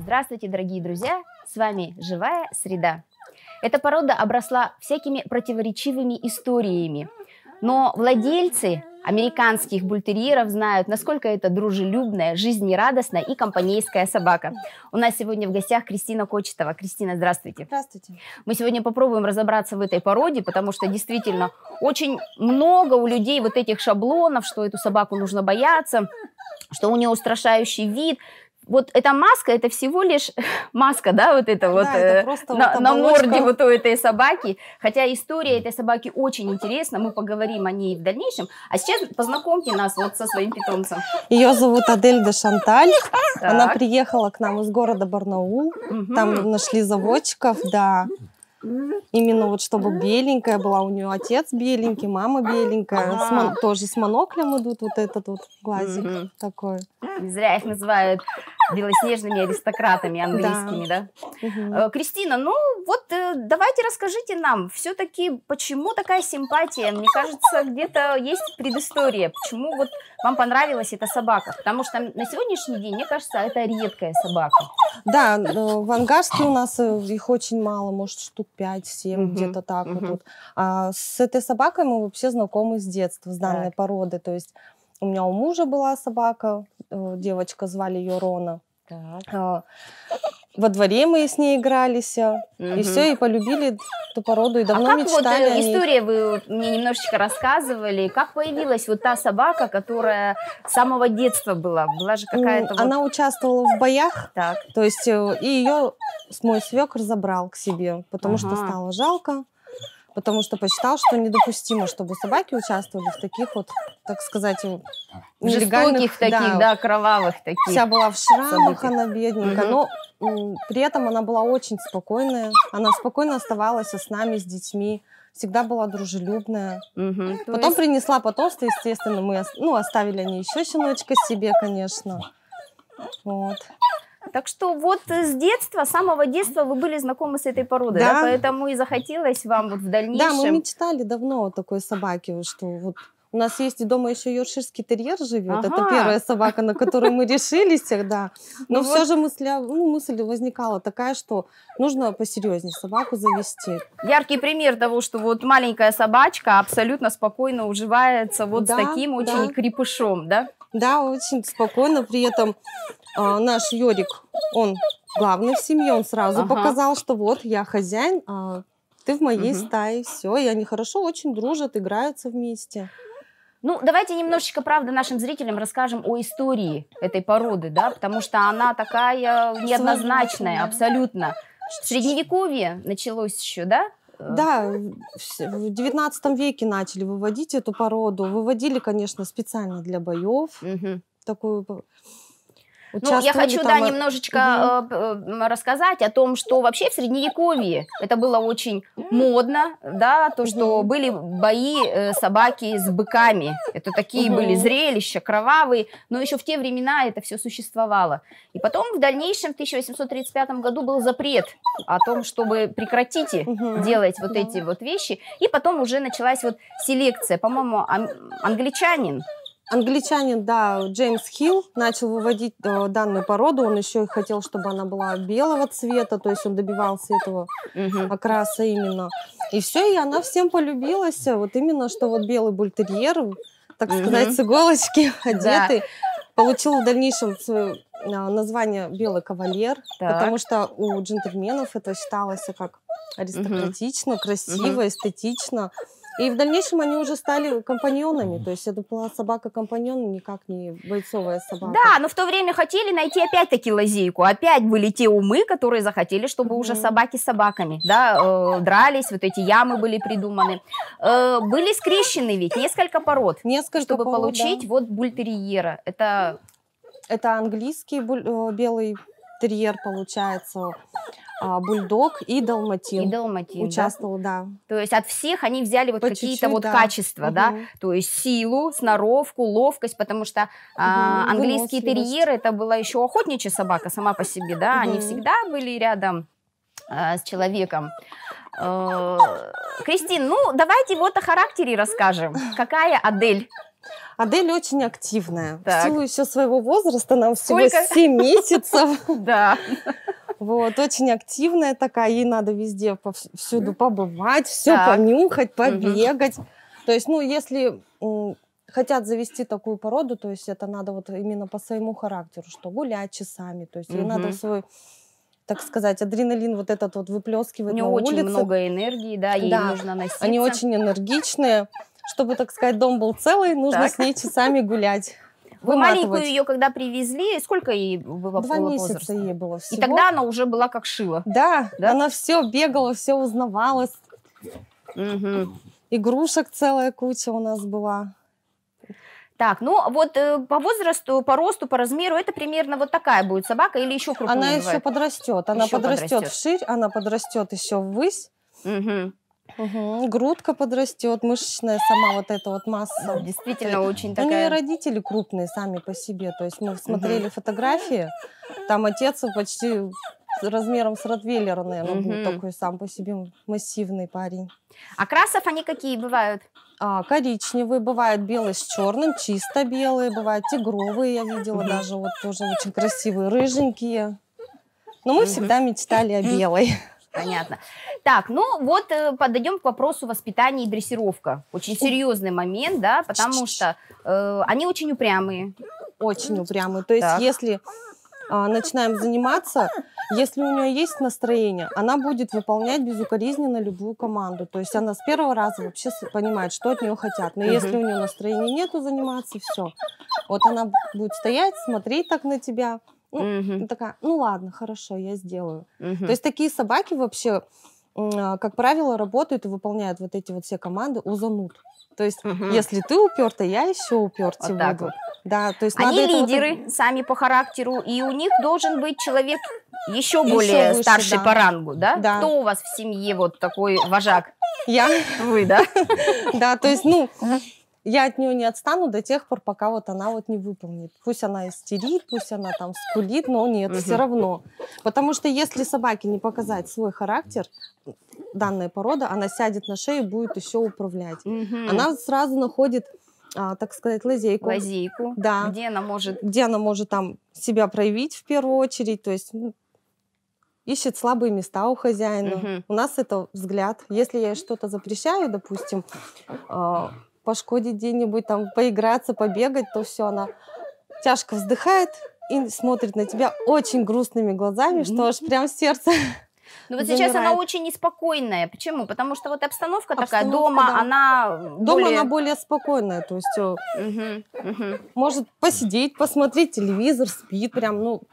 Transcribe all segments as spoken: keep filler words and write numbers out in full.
Здравствуйте, дорогие друзья! С вами «Живая среда». Эта порода обросла всякими противоречивыми историями, но владельцы американских бультерьеров знают, насколько это дружелюбная, жизнерадостная и компанейская собака. У нас сегодня в гостях Кристина Кочетова. Кристина, здравствуйте. Здравствуйте. Мы сегодня попробуем разобраться в этой породе, потому что действительно очень много у людей вот этих шаблонов, что эту собаку нужно бояться, что у нее устрашающий вид. Вот эта маска, это всего лишь маска, да, вот это вот, да, это э, на, вот на морде вот у этой собаки. Хотя история этой собаки очень интересна, мы поговорим о ней в дальнейшем. А сейчас познакомьте нас вот со своим питомцем. Ее зовут Адель де Шанталь. Так. Она приехала к нам из города Барнаул. Угу. Там нашли заводчиков, да. Именно вот чтобы беленькая была, у нее отец беленький, мама беленькая, ага. с мон... тоже с моноклем идут, вот этот вот глазик угу. такой. Не зря их называют белоснежными аристократами английскими, да? да? Угу. Кристина, ну вот давайте расскажите нам, все-таки почему такая симпатия? Мне кажется, где-то есть предыстория, почему вот вам понравилась эта собака? Потому что на сегодняшний день, мне кажется, это редкая собака. Да, в Ангарске у нас их очень мало, может штук пять-семь, угу. где-то так угу. вот. А с этой собакой мы вообще знакомы с детства, с данной так. породы. То есть у меня у мужа была собака, девочка, звали ее Рона. Так. Во дворе мы с ней игрались, угу. и все, и полюбили эту породу, и давно а мечтали как вот о ней. История, вы мне немножечко рассказывали, как появилась вот та собака, которая с самого детства была? Была же какая-то... Она вот... участвовала в боях, так. то есть и ее мой свекр забрал к себе, потому ага. что стало жалко. Потому что посчитал, что недопустимо, чтобы собаки участвовали в таких вот, так сказать, нелегальных, жестоких таких, да, да, кровавых таких. Вся была в шрамах, событий. Она бедненькая, угу. но м, при этом она была очень спокойная. Она спокойно оставалась с нами, с детьми, всегда была дружелюбная. Угу. Потом есть... принесла потомство, естественно, мы ну, оставили они еще щеночка себе, конечно. Вот. Так что вот с детства, с самого детства вы были знакомы с этой породой, да? Да? Поэтому и захотелось вам вот в дальнейшем... Да, мы мечтали давно о такой собаке, что вот у нас есть и дома еще йоркширский терьер живет, ага. это первая собака, на которую мы решились, да. Но ну все вот... же мысль, ну, мысль возникала такая, что нужно посерьезнее собаку завести. Яркий пример того, что вот маленькая собачка абсолютно спокойно уживается вот да, с таким очень да. крепышом, да? Да, очень спокойно, при этом а, наш Йорик, он главный в семье, он сразу ага. показал, что вот я хозяин, а ты в моей угу. стае, все, и они хорошо очень дружат, играются вместе. Ну, давайте немножечко, правда, нашим зрителям расскажем о истории этой породы, да, потому что она такая неоднозначная, абсолютно. В Средневековье началось еще, да? Да, в девятнадцатом веке начали выводить эту породу. Выводили, конечно, специально для боев. Угу. Такую... Ну, я хочу, там... да, немножечко угу. рассказать о том, что вообще в Средневековье это было очень модно, да, то, что угу. были бои собаки с быками. Это такие угу. были зрелища кровавые, но еще в те времена это все существовало. И потом в дальнейшем в тысяча восемьсот тридцать пятом году был запрет о том, чтобы прекратите угу. делать вот да. эти вот вещи. И потом уже началась вот селекция. По-моему, англичанин, Англичанин, да, Джеймс Хилл начал выводить э, данную породу. Он еще и хотел, чтобы она была белого цвета, то есть он добивался этого угу. окраса именно. И все, и она всем полюбилась. Вот именно, что вот белый бультерьер, так угу. сказать, с иголочки одетый, да. получил в дальнейшем свое название белый кавалер, так. потому что у джентльменов это считалось как аристократично, угу. красиво, угу. эстетично. И в дальнейшем они уже стали компаньонами, то есть это была собака-компаньон, никак не бойцовая собака. Да, но в то время хотели найти опять-таки лазейку, опять были те умы, которые захотели, чтобы mm-hmm. уже собаки с собаками, да, э, дрались, вот эти ямы были придуманы. Э, были скрещены ведь несколько пород, несколько чтобы пород, получить да. вот бультерьера. Это... это английский буль... белый терьер получается, бульдог и далматин. И далматин, участвовал, да. да. То есть от всех они взяли вот какие-то вот да. качества, угу. да, то есть силу, сноровку, ловкость, потому что угу. а, английские терьеры это была еще охотничья собака сама по себе, да, угу. они всегда были рядом а, с человеком. Кристин, ну давайте вот о характере расскажем. Какая Адель? Адель очень активная. Так. В силу еще своего возраста, нам всего Сколько? семь месяцев. Да. Вот, очень активная такая, ей надо везде, повсюду побывать, все Так. понюхать, побегать. То есть, ну, если м, хотят завести такую породу, то есть это надо вот именно по своему характеру, что гулять часами, то есть ей надо Мгм. свой, так сказать, адреналин вот этот вот У выплескивать нее на очень улице. много энергии, да, ей Да, нужно носиться. Они очень энергичные. Чтобы, так сказать, дом был целый, нужно Так. с ней часами гулять. Вы маленькую выматывать. ее, когда привезли, сколько ей было Два было месяца возраста? ей было И всего. тогда она уже была как шила. Да, Да? она все бегала, все узнавалась. Мгм. Игрушек целая куча у нас была. Так, ну вот э, по возрасту, по росту, по размеру, это примерно вот такая будет собака или еще крупнее Она еще бывает? подрастет. Она Еще подрастет подрастет. вширь, она подрастет еще ввысь. Мгм. Угу. Грудка подрастет, мышечная сама вот эта вот масса. Действительно очень У нее такая... родители крупные сами по себе. То есть мы смотрели фотографии, там отец почти размером с ротвейлера, наверное, был Мгм. такой сам по себе массивный парень. Окрасов они какие бывают? А, коричневые, бывают белый с черным, чисто белые, бывают тигровые, я видела Мгм. даже, вот тоже очень красивые, рыженькие. Но мы Мгм. всегда мечтали о белой. Понятно. Так, ну вот э, подойдем к вопросу воспитания и дрессировка. Очень серьезный момент, да, потому что э, они очень упрямые. Очень упрямые. То есть Так. если а, начинаем заниматься, если у нее есть настроение, она будет выполнять безукоризненно любую команду. То есть она с первого раза вообще с- понимает, что от нее хотят. Но Мгм. если у нее настроения нету заниматься, все. Вот она будет стоять, смотреть так на тебя. Ну, Мгм. и такая, ну ладно, хорошо, я сделаю. Мгм. То есть такие собаки вообще, м, а, как правило, работают и выполняют вот эти вот все команды у зануд. То есть, Мгм. если ты упертый, я еще упертей Вот так буду. вот. Да, то есть Они надо это вот лидеры сами по характеру, и у них должен быть человек еще Ещё более выше, старший да. по рангу, да? Да. Кто у вас в семье вот такой вожак? я, Вы, да? да, то есть, ну, я от нее не отстану до тех пор, пока вот она вот не выполнит. Пусть она истерит, пусть она там скулит, но нет, все Мгм. равно. Потому что если собаке не показать свой характер, данная порода, она сядет на шею и будет еще управлять. Мгм. Она сразу находит, а, так сказать, лазейку, Лазейку, Да. где она может... где она может там себя проявить в первую очередь, то есть ну, ищет слабые места у хозяина. Мгм. У нас это взгляд. Если я ей что-то запрещаю, допустим, а, пошкодить где-нибудь, там, поиграться, побегать, то все, она тяжко вздыхает и смотрит на тебя очень грустными глазами, что аж прям сердце. Ну вот сейчас она замирает. очень неспокойная. Почему? Потому что вот обстановка, такая, Обстановка, дома, да. она Дома более... она более спокойная, то есть э, Мгм, мгм, может посидеть, посмотреть телевизор, спит прям, ну,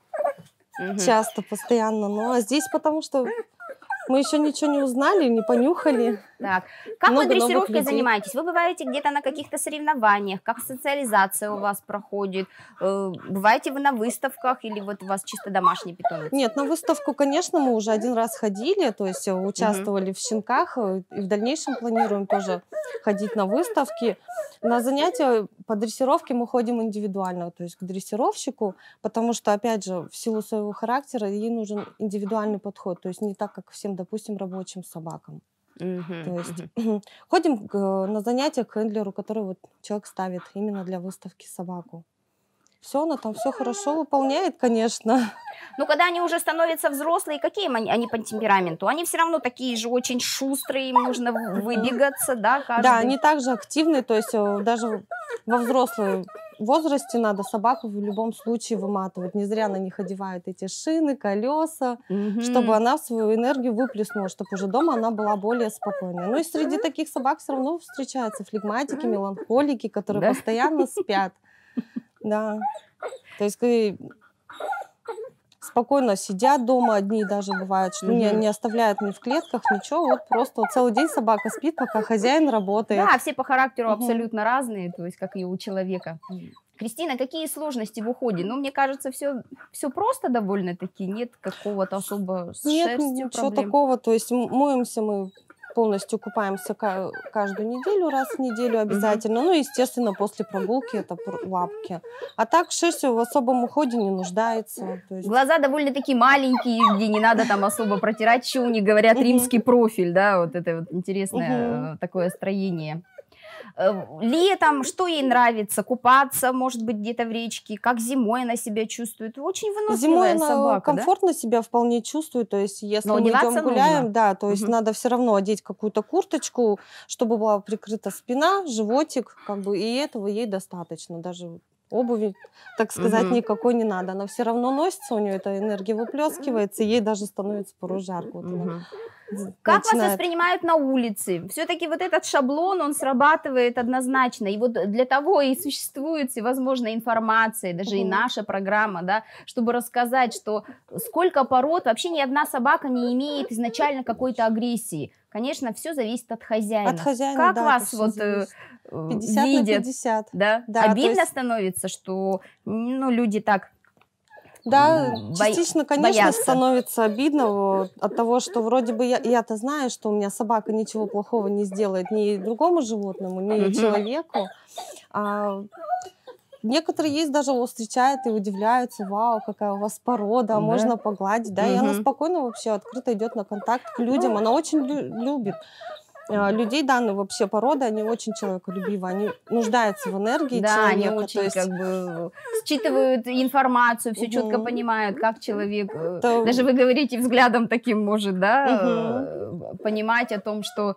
мгм. часто, постоянно. Ну, а здесь потому что мы еще ничего не узнали, не понюхали. Так, как Много вы новых дрессировкой людей. занимаетесь? Вы бываете где-то на каких-то соревнованиях? Как социализация у вас проходит? Э, Бываете вы на выставках или вот у вас чисто домашний питомец? Нет, на выставку, конечно, мы уже один раз ходили, то есть э, участвовали в щенках, э, и в дальнейшем планируем тоже ходить на выставки. На занятия по дрессировке мы ходим индивидуально, то есть к дрессировщику, потому что, опять же, в силу своего характера ей нужен индивидуальный подход, то есть не так, как всем, допустим, рабочим собакам. Мгм, То есть мгм. ходим к, э, на занятия к хендлеру, который вот человек ставит именно для выставки собаку. Все, она там все хорошо выполняет, конечно. Ну, когда они уже становятся взрослые, какие они, они по темпераменту? Они все равно такие же очень шустрые, им нужно в- выбегаться, да, каждый? Да, они также активны, то есть э, даже во взрослом возрасте надо собаку в любом случае выматывать. Не зря на них одевают эти шины, колеса, Мгм. чтобы она свою энергию выплеснула, чтобы уже дома она была более спокойной. Ну и среди таких собак все равно встречаются флегматики, меланхолики, которые Да? постоянно спят. Да. То есть э, спокойно сидят дома одни, даже бывает, что не, Мгм. не оставляют ни в клетках, ничего. Вот просто вот целый день собака спит, пока хозяин работает. Да, все по характеру Мгм. абсолютно разные, то есть как и у человека. Кристина, какие сложности в уходе? Ну, мне кажется, все, все просто довольно-таки, нет какого-то особо с Нет, шерстью ничего проблем. такого. То есть м- моемся мы полностью, купаемся ка- каждую неделю, раз в неделю обязательно. Ну, естественно, после прогулки это пр- лапки. А так шерсть в особом уходе не нуждается. То есть... Глаза довольно-таки маленькие, где не надо там особо протирать, что у них говорят, Мгм. римский профиль, да, вот это вот интересное Мгм. э, такое строение. летом, что ей нравится, купаться, может быть, где-то в речке, как зимой она себя чувствует. Очень выносливая зимой собака, она комфортно да? себя вполне чувствует, то есть если Но мы идем гуляем, нужно. да, то есть угу. надо все равно одеть какую-то курточку, чтобы была прикрыта спина, животик, как бы, и этого ей достаточно, даже обуви, так сказать, угу. никакой не надо. Она все равно носится, у нее эта энергия выплескивается, и ей даже становится порой жарко. Вот угу. Как начинает... вас воспринимают на улице? Все-таки вот этот шаблон, он срабатывает однозначно. И вот для того и существует всевозможная информация, даже угу. и наша программа, да, чтобы рассказать, что сколько пород, вообще ни одна собака не имеет изначально какой-то агрессии. Конечно, все зависит от хозяина. От хозяина, как да, вас вот пятьдесят видят? на пятьдесят. Да? Да, Обидно есть... становится, что ну, люди так... Да, частично, конечно, боятся. становится обидно вот, от того, что вроде бы я, я-то знаю, что у меня собака ничего плохого не сделает ни другому животному, ни mm-hmm. человеку. А некоторые есть даже его встречают и удивляются, вау, какая у вас порода, mm-hmm. можно погладить, да, mm-hmm. и она спокойно вообще открыто идет на контакт к людям, она очень лю- любит. Людей данной вообще породы, они очень человеколюбивы, они нуждаются в энергии да, человека. Они очень то есть... как бы считывают информацию, все угу. четко понимают, как человек, То... даже вы говорите взглядом таким может, да, угу. понимать о том, что,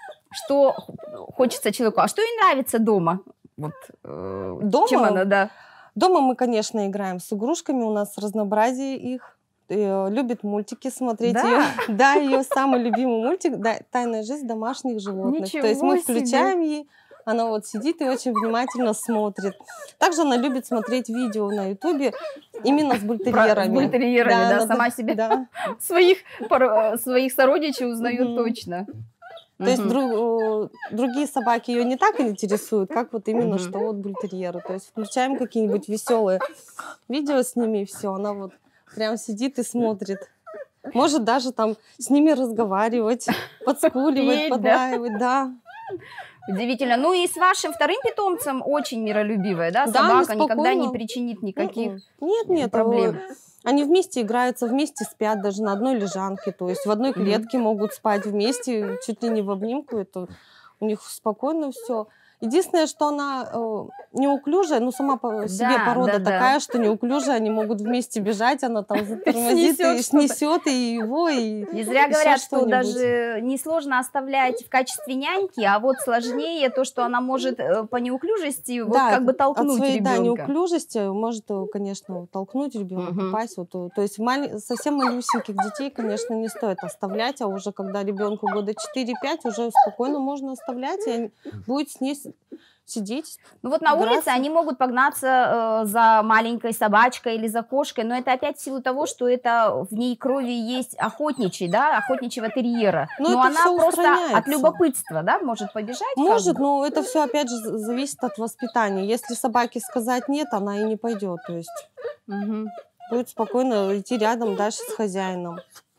что хочется человеку. А что ей нравится дома? Вот, дома? Чем она, да? Дома мы, конечно, играем с игрушками, у нас разнообразие их. Любит мультики смотреть. Да, ее, да, ее самый любимый мультик да, «Тайная жизнь домашних животных». Ничего То есть мы себе. включаем ей, она вот сидит и очень внимательно смотрит. Также она любит смотреть видео на ютубе именно с бультерьерами. С бультерьерами, да, да она, сама себе да. своих, своих сородичей узнает угу. точно. То есть друг, другие собаки ее не так интересуют, как вот именно угу. что вот бультерьеры. То есть включаем какие-нибудь веселые видео с ними, и все, она вот прям сидит и смотрит. Может даже там с ними разговаривать, подскуливать, подваивать, да. Удивительно. Ну и с вашим вторым питомцем очень миролюбивая, да? Собака да, никогда не причинит никаких нет, нет, проблем. Они вместе играются, вместе спят, даже на одной лежанке. То есть в одной клетке mm-hmm. могут спать вместе, чуть ли не в обнимку. Это у них спокойно все. Единственное, что она э, неуклюжая, ну сама по себе да, порода да, такая, да. что неуклюжая, они могут вместе бежать, она там затормозит и снесет и его, и не зря говорят, что даже несложно оставлять в качестве няньки, а вот сложнее то, что она может по неуклюжести вот да, как бы толкнуть от своей, ребенка. Да, неуклюжести может, конечно, толкнуть ребенка, угу. попасть. Вот, то есть маль... совсем малюсеньких детей, конечно, не стоит оставлять, а уже когда ребенку года четыре-пять, уже спокойно можно оставлять, и они... будет с ней сидеть. Ну вот на играться. улице они могут погнаться э, за маленькой собачкой или за кошкой, но это опять в силу того, что это в ней крови есть охотничий, да, охотничьего терьера. Но, но она просто от любопытства, да, может побежать. Может, но это все опять же зависит от воспитания. Если собаке сказать нет, она и не пойдет. То есть угу. будет спокойно идти рядом дальше с хозяином.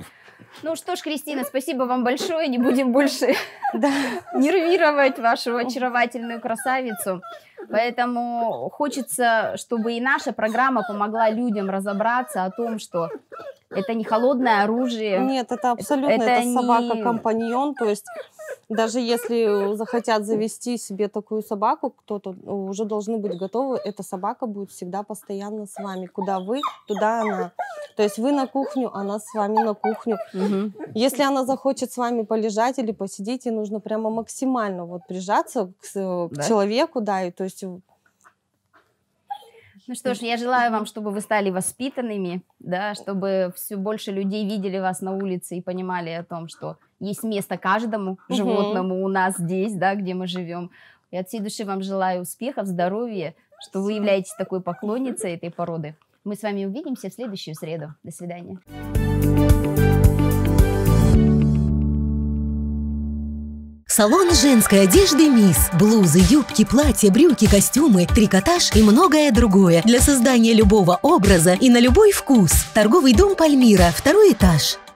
Ну что ж, Кристина, спасибо вам большое. Не будем больше нервировать вашу очаровательную красавицу. Поэтому хочется, чтобы и наша программа помогла людям разобраться о том, что это не холодное оружие. Нет, это абсолютно, это, это не... собака-компаньон. То есть даже если захотят завести себе такую собаку, кто-то уже должны быть готовы. Эта собака будет всегда постоянно с вами. Куда вы, туда она. То есть вы на кухню, она с вами на кухню. Угу. Если она захочет с вами полежать или посидеть, ей нужно прямо максимально вот прижаться к, да? к человеку, да, и то есть... Ну что ж, я желаю вам, чтобы вы стали воспитанными, да, чтобы все больше людей видели вас на улице и понимали о том, что есть место каждому угу. животному у нас здесь, да, где мы живем. И от всей души вам желаю успехов, здоровья, что вы являетесь такой поклонницей этой породы. Мы с вами увидимся в следующую среду. До свидания. Салон женской одежды «Мисс». Блузы, юбки, платья, брюки, костюмы, трикотаж и многое другое для создания любого образа и на любой вкус. Торговый дом «Пальмира», второй этаж.